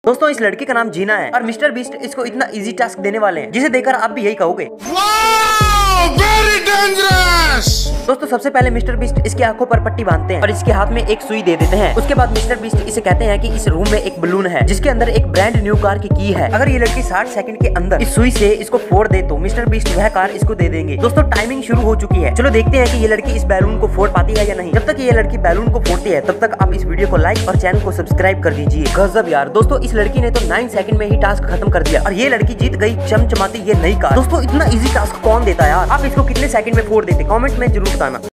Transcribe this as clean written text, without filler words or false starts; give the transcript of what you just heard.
दोस्तों इस लड़की का नाम जीना है और मिस्टर बीस्ट इसको इतना इजी टास्क देने वाले हैं जिसे देखकर आप भी यही कहोगे वेरी डेंजरस। दोस्तों सबसे पहले मिस्टर बीस्ट इसकी आंखों पर पट्टी बांधते हैं और इसके हाथ में एक सुई दे देते हैं। उसके बाद मिस्टर बीस्ट इसे कहते हैं कि इस रूम में एक बलून है जिसके अंदर एक ब्रांड न्यू कार की है। अगर ये लड़की 60 सेकंड के अंदर इस सुई से इसको फोड़ दे तो मिस्टर बीस्ट वह कार इसको दे देंगे। दोस्तों टाइमिंग शुरू हो चुकी है, चलो देखते हैं कि ये लड़की इस बैलून को फोड़ पाती है या नहीं। जब तक ये लड़की बैलून को फोड़ती है तब तक आप इस वीडियो को लाइक और चैनल को सब्सक्राइब कर दीजिए। गजब यार दोस्तों, इस लड़की ने तो 9 सेकंड में ही टास्क खत्म कर दिया और ये लड़की जीत गई चमचमाती ये नई कार। दोस्तों इतना इजी टास्क कौन देता है यार? आप इसको कितने सेकंड में फोड़ देते? कमेंट में जरूर बताना।